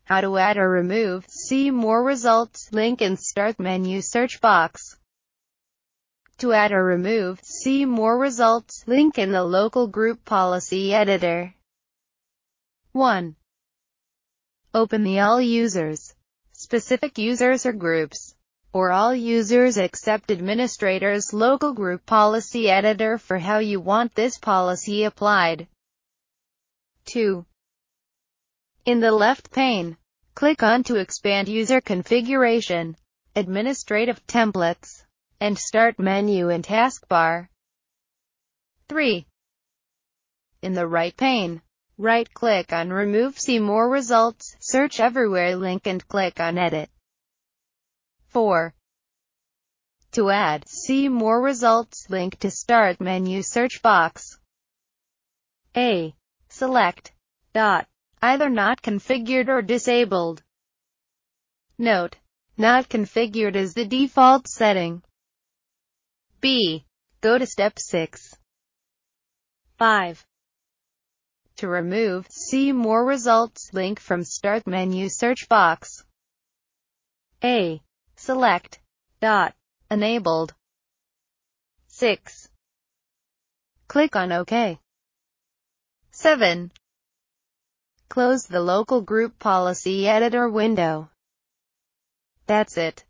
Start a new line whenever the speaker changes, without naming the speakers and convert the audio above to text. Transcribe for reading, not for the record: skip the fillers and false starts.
How to add or remove, see more results, link in Start menu search box. To add or remove, see more results, link in the local group policy editor. 1. Open the All Users, Specific Users or Groups, or All Users except Administrators local group policy editor for how you want this policy applied. 2. In the left pane, click on to expand User Configuration, Administrative Templates, and Start menu in taskbar. 3. In the right pane, right-click on Remove See More Results, Search Everywhere link and click on Edit. 4. To add, See More Results link to Start menu search box. A. Select. Either not configured or disabled. Note: not configured is the default setting. B. Go to step 6. 5. To remove, see more results link from Start menu search box. A. Select. Enabled. 6. Click on OK. 7. Close the local group policy editor window. That's it.